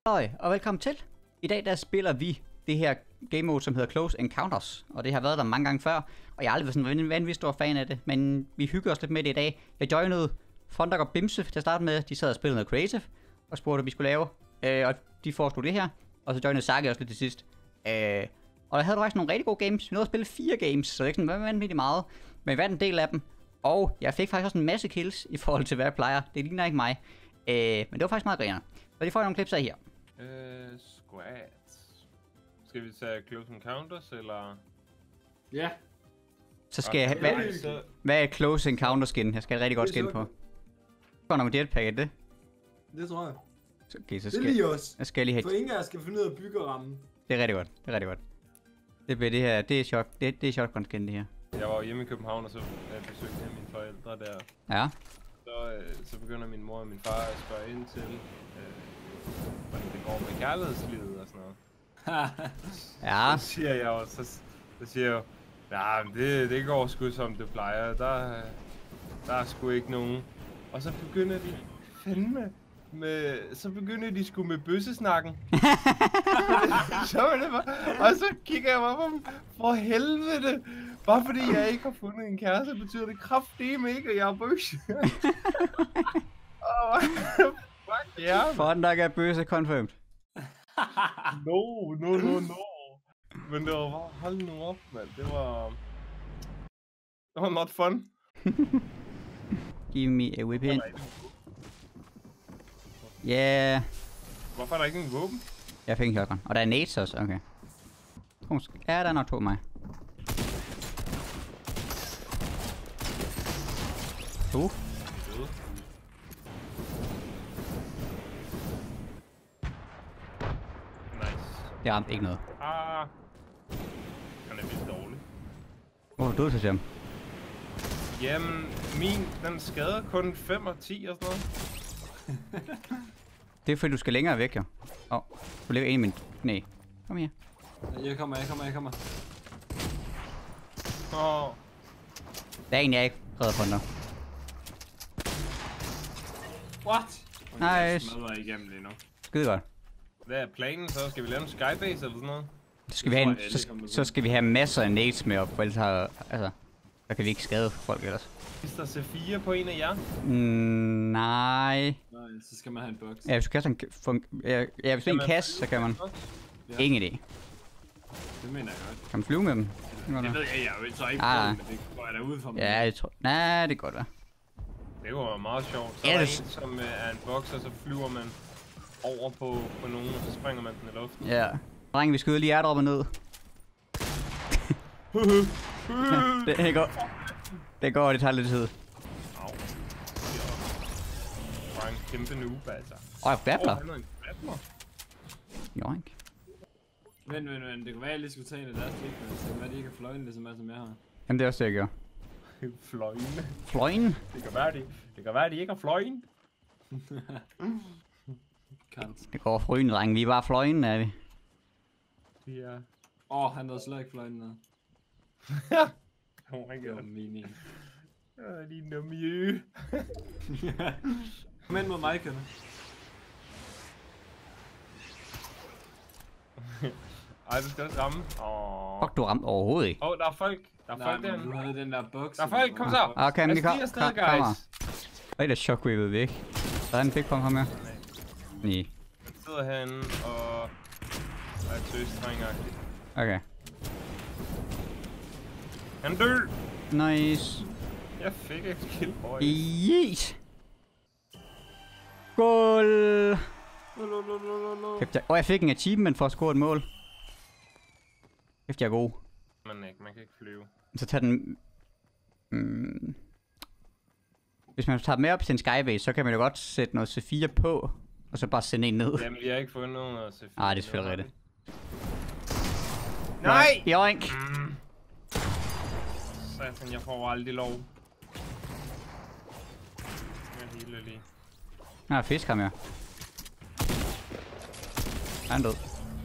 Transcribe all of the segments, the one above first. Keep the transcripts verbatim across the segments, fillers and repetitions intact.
Hej og velkommen til. I dag der spiller vi det her game mode, som hedder Close Encounters. Og det har været der mange gange før, og jeg har aldrig været sådan en vanvittig stor fan af det. Men vi hygger os lidt med det i dag. Jeg joinede Fondak og Bimse til at starte med. De sad og spillede noget creative og spurgte, hvad vi skulle lave. Øh, og de foreslog det her. Og så joinede Saki også lidt til sidst. Øh, og jeg havde faktisk nogle rigtig gode games. Vi nåede at spille fire games, så det er ikke sådan vanvittigt meget. Men vi vandt en del af dem. Og jeg fik faktisk også en masse kills i forhold til, hvad jeg plejer. Det ligner ikke mig. Øh, men det var faktisk meget griner. Så de får nogle klips af her. Øh, squats. Skal vi tage Close Encounters, eller? Ja. Så skal jeg... Hvad, hvad er Close Encounter skin? Jeg skal have et rigtig godt skin på. Går der med jetpack, er det? Det tror jeg. Okay, så Det skal er lige os. jeg skal lige have... For ingen af jer skal finde ud af at bygge og ramme. Det er rigtig godt, det er rigtig godt. Det bliver det her, det er chok, det, det er shotgun skin det her. Jeg var hjemme i København, og så øh, besøgte jeg mine forældre der. Ja. Så, øh, så begynder min mor og min far at spørge ind til, øh, hvordan det går med kærlighedslivet og sådan noget. Ja. Så siger jeg jo, så, så siger jeg jo, ja, det, det går sgu som det plejer, der, der er sgu ikke nogen. Og så begynder de fandme med, så begynder de sgu med bøssesnakken. Så var det bare, og så kigger jeg bare på dem, for helvede, bare fordi jeg ikke har fundet en kæreste, betyder det kraftedeme ikke, at jeg er bøsse. Oh, fuck yeah. Fondak er bøsse confirmed. No, no, no, no. Men det var bare, hold nu op, mand. Det var... Det var not fun. Give me a whipping. Yeah. Hvorfor er der ikke en våben? Jeg fik en shotgun. Og der er nades også, okay. Oh, ja, der er nok to af mig. To. Nice. Jeg ramte ikke noget. Ah. Han er vildt dårlig. Hvor er du til ham? Jamen, min, den skader kun fem og ti og sådan noget. Det er fordi du skal længere væk, jo. Åh, oh, du ligger inde i min knæ. Kom her. Jeg kommer, jeg kommer, jeg kommer. Åh. Oh. Der er en, jeg ikke redder på dig. What? Nice. Jeg smadrer igennem lige nu. Skide godt. Hvad er planen så? Skal vi lave en skybase eller sådan noget? Så skal, vi have en, så, så skal vi have masser af nades med op, for ellers har, altså, så kan vi ikke skade folk ellers. Hvis der C fire på en af jer? Mm, nej. Nej, så skal man have en box. Ja, hvis du kaster en, for, ja, ja, hvis du en kasse, så kan man. Ja. Ingen idé. Det mener jeg godt. Kan man flyve med dem? Det ved jeg, jeg vil så ikke Ah. prøve, men det går jeg da ud for mig. Ja, jeg tror... Nej, det kan godt være. Det kunne være meget sjovt. Så Ja, er der det- en, som øh, er en boks, og så flyver man over på, på nogen, og så springer man den i luften. Ja. Drenge, vi skyder lige airdroppet ned. det, det går... Det går, det tager lidt tid. Au. Det var en kæmpe noob, altså. Åh, jeg battler. Åh, han er en battler. Joink. Men, men, men, det kunne være, at jeg lige skulle tage en af deres klik, men det kan være, at de ikke har fløjen lige så meget, som jeg har. Jamen, det er også det, jeg gør. Fløjene. Fløjen. Det kan være, de, det kan være, de ikke har fløjen. Kant. Det går frøen, drenge. Vi er bare fløjen, er vi. Ja. Åh, oh, han havde slet ikke fløjen ned. Oh my Det var god. meningen. Øh, de er numjø. Kom ind mod mig, Kenneth. Ej, du skal også ramme. Åh. Fuck, du ramte overhovedet ikke. Åh, oh, der er folk. Der er Nej, folk men derinde. du havde den der box. Der er folk, kom så. Okay, men vi Lad os kom, lige afsted, kom, kommer. guys. Ej, der er shockwavet væk. Der er en big bomb her med. Nej. Jeg sidder herinde og er tøsdrengagtig. Okay. Han dør! Nice. Jeg fik et kill, boys. Yes. Goal. Kæft, jeg... Oh, jeg fik en achievement for at score et mål. Kæft, jeg er god. Man ikke, man kan ikke flyve. Så tager den... Mm. Hvis man tager med op til en skybase, så kan man jo godt sætte noget C fire på, og så bare sende en ned. Jamen, vi har ikke fundet noget C fire. Ah, det er selvfølgelig rigtigt. Nej! Joink! Mm. Satan, jeg får aldrig lov. Jeg healer lige. Nå, fisk ham, ja. Han er død.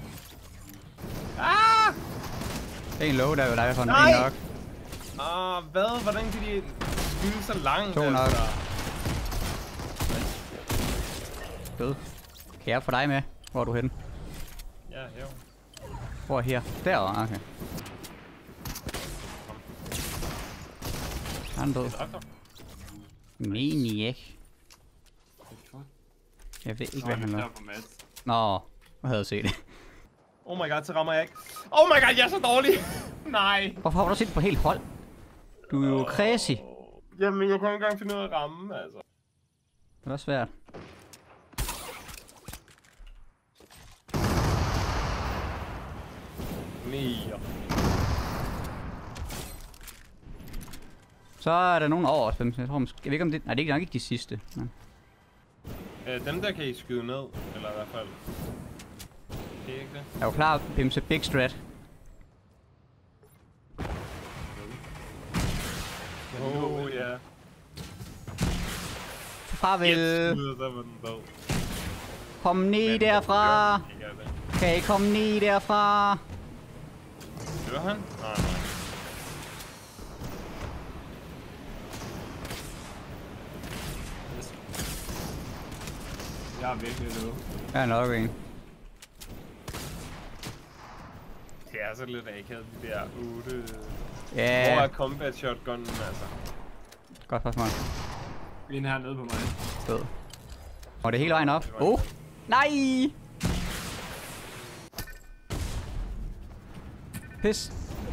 Ah! Det er en low, der er jo der for en Nej! nok. Ah, hvad? Hvordan kan de skyde så langt? To nok. Altså? Død. Kan jeg få dig med? Hvor er du henne? Ja, her. Hvor er her? Derovre, okay. Han er død. Maniac. Jeg ved ikke, hvad han lavede. Nå, hvad havde jeg set det? Oh my god, så rammer jeg ikke. Oh my god, jeg er så dårlig. Nej. Hvorfor har du set på helt hold? Du er jo crazy. Jamen, jeg kan ikke engang finde ud af at ramme, altså. Det er svært. Mere. Så er der nogen over os, jeg tror måske... Jeg ved ikke om det... Nej, det er nok ikke de sidste. Ja. Øh, dem der kan I skyde ned, eller i hvert fald. Det er ikke det? Er du klar, Pimse? Big strat. Oh, ja. Farvel. Yes, ud, der var den død. Kom ned derfra. Kan I komme ned derfra? Dør han? Nej, nej. Jeg er virkelig løb. Jeg er nok en. Det er så lidt akavet, de der otte... Ja. Hvor er combat shotgunnen, altså? Godt spørgsmål. En her nede på mig. Fed. Og det er hele vejen op. Oh! Nej! Pis.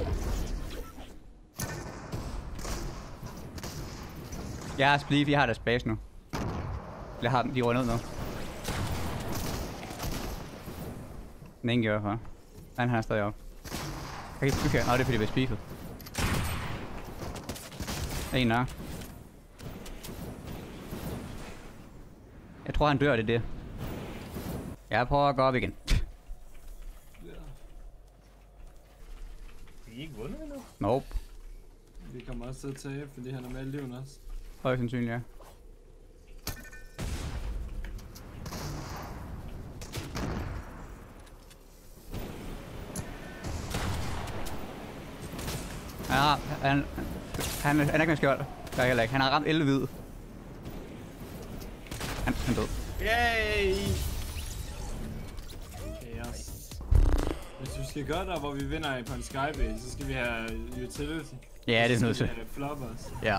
Jeg har spliff, jeg har deres base nu. Jeg har dem, de rører ned nu. Den ene gjorde for. Han har stadig op. Jeg kan ikke bygge her. Nå, det er fordi, det bliver spiffet. En nok. Jeg tror, han dør, det der. Jeg prøver at gå op igen. Vi er ikke vundet endnu? Nope. Vi kommer også til at tabe, fordi han er med i liven også. Højst sandsynligt, ja. Ja, han, han, han er ikke med skjold. Der er heller ikke. Han har ramt elleve hvid. Han, han død. Yay! Chaos. Hvis vi skal gøre der, hvor vi vinder på en skybase, så skal vi have utility. Ja, det er nødt til. Så skal vi have floppers. Ja.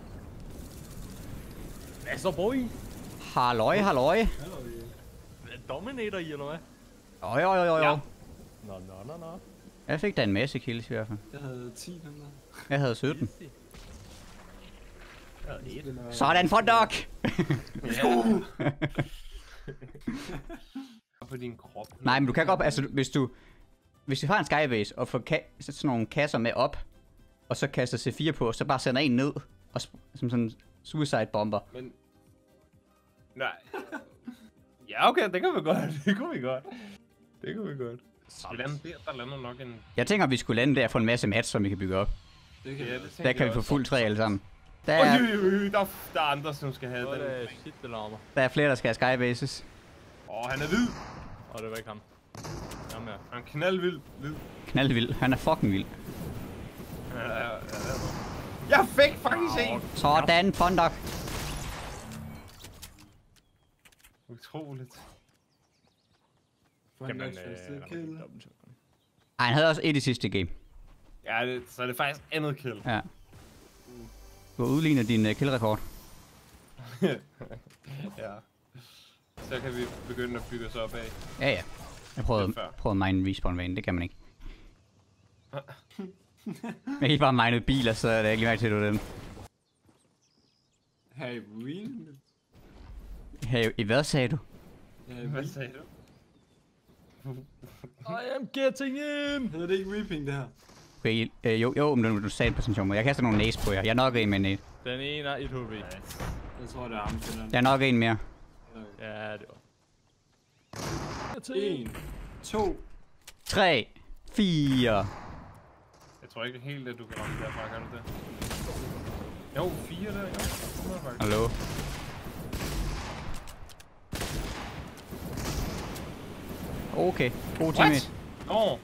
Hvad så, boy? Halløj, halløj. Dominator i, eller hvad? Jo, jo, jo, jo, jo. Nå, nå, nå, nå. Jeg fik da en masse kills i hvert fald. Jeg havde ti den der. Jeg havde sytten. Jeg havde et. Sådan for dog! På din krop. Nej, men du kan godt, altså hvis du... Hvis du har en skybase og får ka- sådan nogle kasser med op, og så kaster C fire på, så bare sender en ned, og sp- som sådan en suicide bomber. Men... Nej. Ja, okay, det kan vi godt. Det kunne vi godt. Det kunne vi godt. Vi lander der, der lander nok en... Jeg tænker, vi skulle lande der og få en masse mats, som vi kan bygge op. Det kan Ja, vi det også. Der kan vi få fuld træ alle sammen. Der Øj, er, øj, øj, der, der er andre, som skal have Det var den. da shit, det larmer. der er flere, der skal have skybases. Åh, oh, han er hvid. Og det var ikke ham. Jamen ja. Han er knaldvild. Hvid. Knaldvild. Han er fucking vild. Ja, ja, ja, ja. Jeg fik faktisk en! Sådan, Fondok. Utroligt. For Jamen, en øh, første der var kill. ikke dobbelt shotgun. Ej, han havde også et i sidste game. Ja, det, så er det faktisk andet kill. Ja. Du har udlignet din uh, killrekord. Ja. Så kan vi begynde at bygge os op af. Ja, ja. Jeg prøvede, Det er fair. prøvede at mine respawn-vane. Det kan man ikke. Jeg kan bare mine biler, så er det ikke lige mærke til, at du er den. Hey, win. Hey, i hvad sagde du? Hey, Hvad win. sagde du? I am getting in! Hedder det ikke reaping, det her? Okay, øh, jo, jo, men du, du sagde det på sådan en sjov måde. Jeg kaster nogle næse på jer. Jeg er nok en med en næse. Den ene er et H P. Jeg tror, det er ham, kilderen. Jeg er nok en mere. Ja, det var. En, to. tre, fire. Jeg tror ikke helt, at du kan ramme derfra, kan du det? Jo, fire der, jo. Det må jeg faktisk. Hallo. Okay, god teammate. Nå!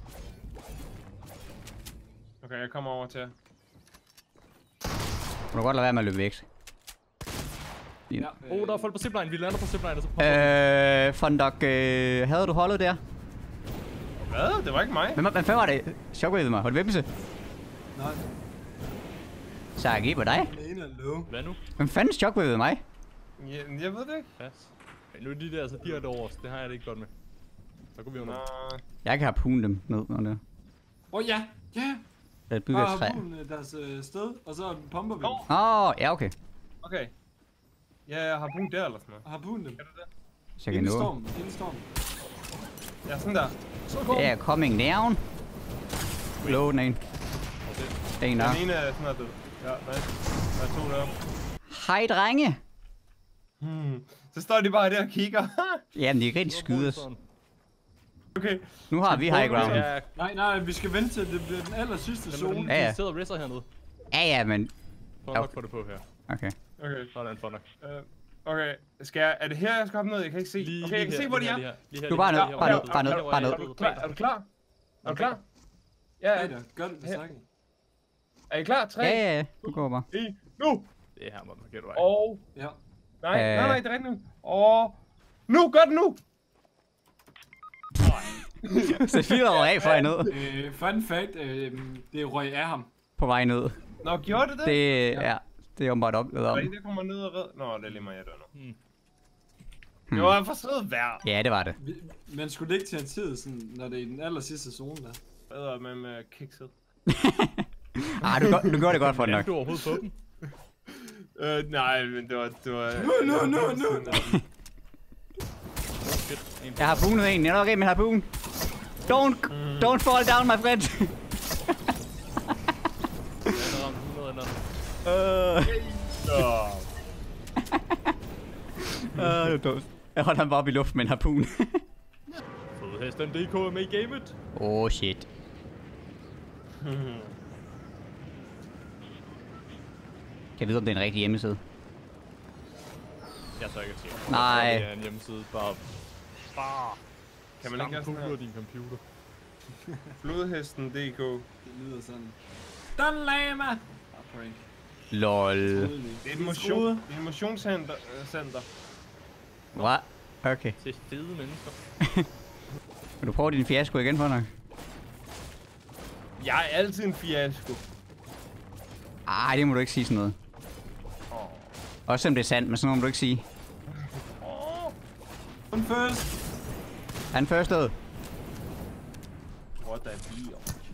Okay, jeg kommer over til jer. Må du godt lade være med at løbe væk. Ja, Åh, oh, der er folk på zipline. Vi lander på zipline, og så Øh, Fondok, øh, havde du holdet der? Hvad? Det var ikke mig. Hvem, hvem fanden var det? Shockwave mig. Var det Vimse? Nej, Så jeg på dig? den ene er low. Hvad nu? Hvem fanden Shockwave mig? Jeg, jeg ved det ikke. Pas. Men nu er de der så direkte over os. Det har jeg det ikke godt med. Så går vi under. Nej. Jeg kan have pun dem ned under. Åh oh, ja, ja. Jeg bygger et Bare træ. har bulen deres øh, sted, og så pumper vi dem. Nå. Åh, oh, ja okay. Okay. Ja, jeg har punkt der eller sådan noget. Og har bulen dem. Kan du det? Så jeg kan Inden nå. storm, inden storm. Ja, sådan der. Så går Ja, coming down. Low den ene. En der. Den ene er sådan her død. Ja, nice. Der er to der. Hej drenge. Hmm. Så står de bare der og kigger. Jamen, de kan rigtig skyde os. Okay. Nu har vi high ground. Ja, Nej, nej, vi skal vente til det bliver den aller sidste zone. Ja, ja. de sidder og risser hernede. Ja, ja, men... Prøv nok få det på her. Okay. Okay. Sådan, for nok. Uh, okay. Skal jeg... Er det her, jeg skal hoppe ned? Jeg kan ikke se. Lige, Okay, jeg kan lige se, her, hvor de lige er. her, lige her, lige her, Du er bare lige ned, her, bare lige ned, her, bare ned, lige her, bare ned. Er du klar? Er du klar? Er du klar? Ja, ja. Peter, gør det, hvad Her. snakker. Er I klar? tre, Ja, ja, ja. Du går bare. et, nu! Det er her, må du forkert vej. Og... Ja. Nej, Øh. nej, nej, det er rigtigt nu. Og... Nu! Gør det nu! Så fire år af for jer ned. Øh, fun fact, øh, det røg af ham. På vej ned. Nå, gjorde det det? Det, ja, det er åbenbart oplevet Var om. det ikke, der kommer ned og red? Nå, det er lige mig, jeg dør nu. Hmm. Det var for sødt vejr. Ja, det var det. Vi- Man skulle ikke til en tid, sådan, når det er i den aller sidste zone der. Bedre med med kikset. Ah, du, gør, du gør det godt for den Kan nok. du overhovedet få dem? Øh, nej, men det var... Det var Nu, nu, nu, nu! Shit. En Jeg har bunet en. Jeg er nok af med harpun. Don't, don't fall down, my friend. der ramt hundrede eller andet. Øh, Nå. øh, det er dumt. Jeg holdt ham bare op i luften med en harpun. Fodhesten punktum d k er med i gamet. Oh shit. Kan jeg vide, om det er en rigtig hjemmeside? Jeg tør ikke at sige. Nej. Det er en hjemmeside. Bare... Bare... Kan man ikke gøre sådan her? her? din computer. Flodhesten punktum d k. Det lyder sådan. Don Lama! Ah, prank. Lol. Det er et motion, det er et motionscenter. øh, center. Hvad? Okay. Til fede mennesker. Vil du prøve din fiasko igen for nok? Jeg er altid en fiasko. Ej, det må du ikke sige sådan noget. Åh. Også selvom det er sandt, men sådan noget må du ikke sige. Åh. On first! Han første ud. What the deal?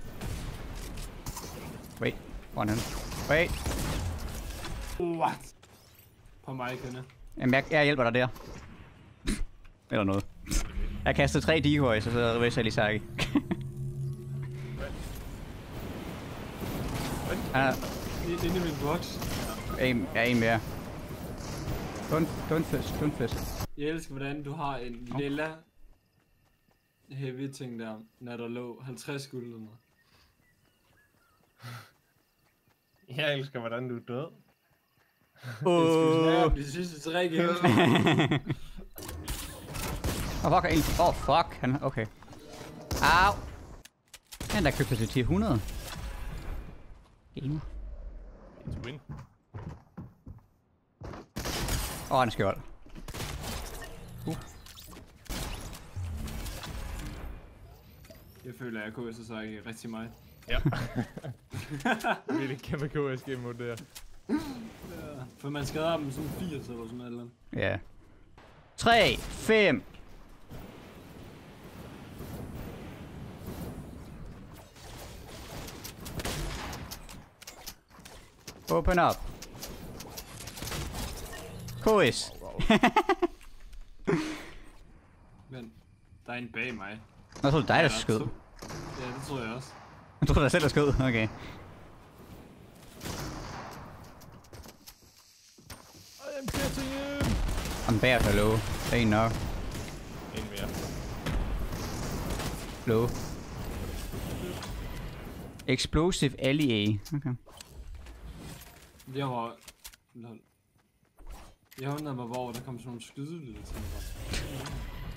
Wait. Hvor er han? Wait. What? På mig, Kenne. Jamen, jeg, jeg hjælper dig der. Eller noget. Jeg kastede tre decoys, og så vil jeg lige sige. Han er Inde inde i min boks. en, jeg er en mere. Don't, don't fish, don't fish. Jeg elsker, hvordan du har en lilla heavy ting der, når der lå halvtreds skulder. Jeg elsker, hvordan du er død. Åh, De sidste tre games. oh, fuck, en. Åh, oh, fuck. Han, okay. Au. Han der købte sig til hundrede. Gamer. It's win. Åh, oh, han er skjold. Uh. Jeg føler, at jeg kunne så ikke rigtig meget. Ja. Det er et kæmpe K S game mod det her. Ja, for man skader dem sådan firs eller sådan noget. Ja. tre, fem. Open up. Quiz. Men der er en bag mig. Jeg troede, dig, der skød. to- Ja, det tror jeg også. Jeg troede, der selv der skød. Okay. I am getting him! I'm bad for low. Det er en nok. En mere. Low. Explosive L E A. Okay. Jeg var... Lol. Jeg undrede mig, hvor der kom sådan nogle skydelyde til mig.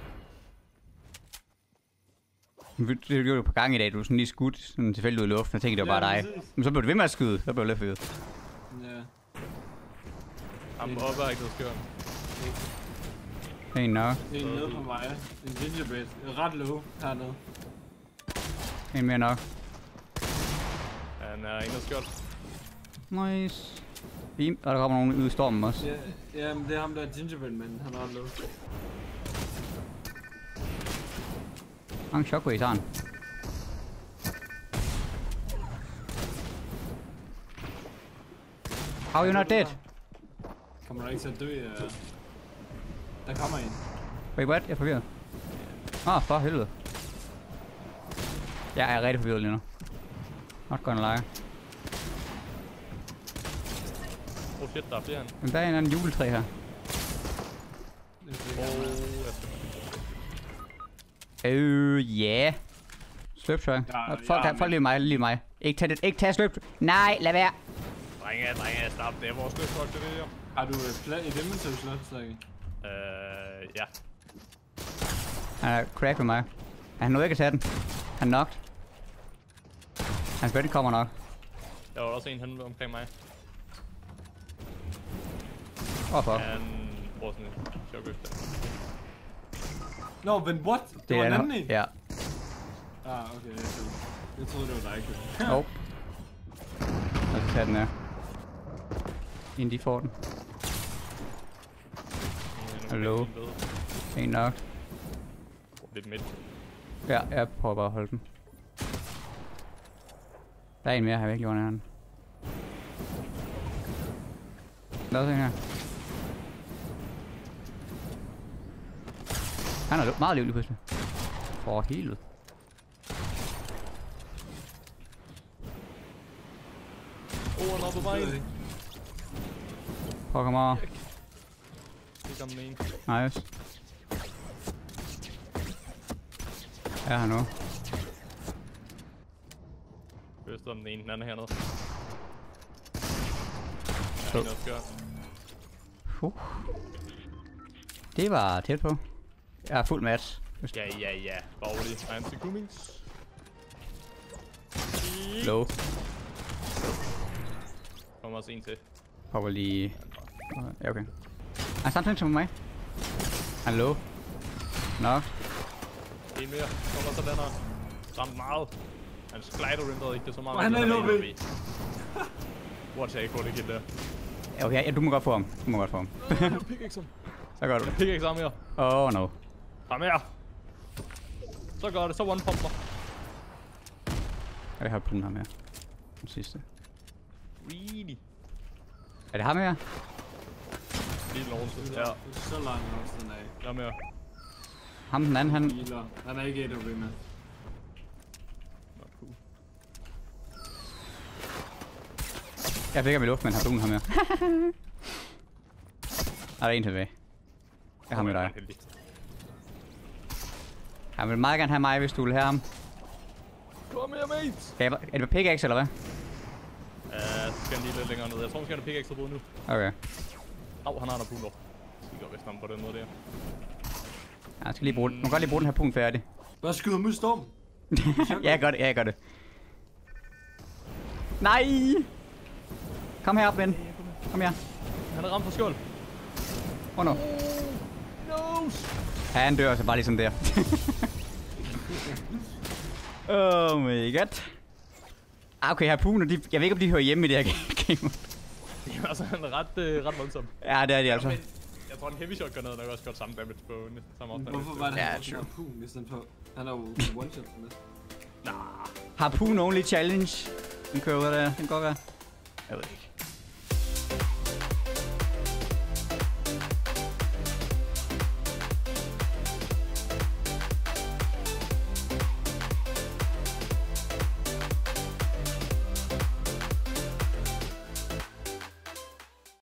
Det gjorde du på gang i dag. Du er sådan lige skudt sådan tilfældigt ud i luften. Jeg tænkte, det var Ja, bare dig. præcis. Men så blev du ved med at skyde. Så blev du lidt fedt. Ja. Ham oppe har ikke noget skørt. En nok. En nede på mig. En gingerbread. Ret low hernede. En mere nok. Han er ikke noget skørt. Nice. Fint. Og der kommer nogen ud i stormen også. Ja, ja, men det er ham der gingerbread, men han er ret low. Mange shockwaves har han. How you not dead? Kommer der ikke til at dø af... Der kommer en. Wait, what? Jeg er forvirret. Åh, oh, for helvede. Jeg er rigtig forvirret lige nu. Not gonna lie. Oh shit, der er flere han. Men der er en anden juletræ her. Det er Åh, sikkert. jeg skal... Øh, ja. Sløbtøj. Ja, Folk, ja, folk men- lige mig, lige mig. Ikke tag det, ikke tag sløbtøj. Nej, lad være. Drenge, drenge, stop. Det er vores løsfolk, det der. Har du et pla- et inventory slot, Strikke? Øh, ja. Han er crack med mig. Han nåede ikke at tage den. Han knocked. Hans buddy kommer nok. Der var også en han omkring mig. Åh, oh, fuck. Han bruger sådan en chokøf der. Nå, men what? Det, Det var er en anden en. en? Ja. Ah, okay. Jeg troede, jeg troede det var dig. Nope. Og så tager den her. Inden de får den. Hallo? En nok. Lidt midt. Ja, jeg prøver bare at holde den. Der er en mere her væk, Johan. Han. Der er også en her. Han er meget livlig pludselig. For helvede. Åh, han er på vejen. Prøv at komme over. Det kom den ene. Nice. Jeg er her nu. Høster den ene, den anden er hernede. Så. Ja, noget skørt. Uh. Det var tæt på. Jeg er fuld match. Ja, ja, ja. Rolig. I'm the Cummings. Low. Kommer også en til. Prøver lige... Ja, okay. Han er samtidig som mig. Han er low. Nok. En mere. Kommer så den her. Ramt meget. Han slider rindrede ikke det så meget. Han er i low B. Watch jeg ikke får det kill der. Ja, okay, ja, du må godt få ham. Du må godt få ham. Pickaxe ham. Så gør du det. Pickaxe ham her. Oh no. Ham her. Så gør det. Så one pumper. Jeg har brugt ham her. Den sidste. Really? Er det ham her? Lige lovende. Ja. Det er så langt også, den af. Ham her. Ham den anden, han... Healer. Han er ikke et O B med. Nå, cool. Jeg fik ham i luft, men har brugt ham her. Der er en tilbage. Jeg har med dig. Heldig. Han vil meget gerne have mig, hvis du vil have ham. Kom her, mate! Skal jeg, er det med pickaxe, eller hvad? Ja, så skal han lige lidt længere ned. Jeg tror, måske han har pickaxe på nu. Okay. Au, han har der puler. Skal gå vist ham på den måde der. Ja, jeg skal lige bruge den. Du kan godt lige bruge den her punkt færdig. Bare skyder mod storm. Ja, jeg gør det. Ja, jeg gør det. Nej! Kom herop, ven. Kom her. Han er ramt på skjold. Åh, oh, no. Nose! Ja, han dør så bare ligesom der. Oh my god. Ah, okay, harpuner, de, jeg ved ikke, om de hører hjemme i det her game. Det er altså en ret, øh, ret voldsom. Ja, det er de altså. Men jeg tror, en heavy shot gør noget, nok også godt samme damage på næsten samme afstand. Hvorfor var det Ja, han true. på harpun, hvis den på... Han er jo one shot med. Nah. Harpoon only challenge. Den kører ud af der. Den går godt. Jeg ved ikke.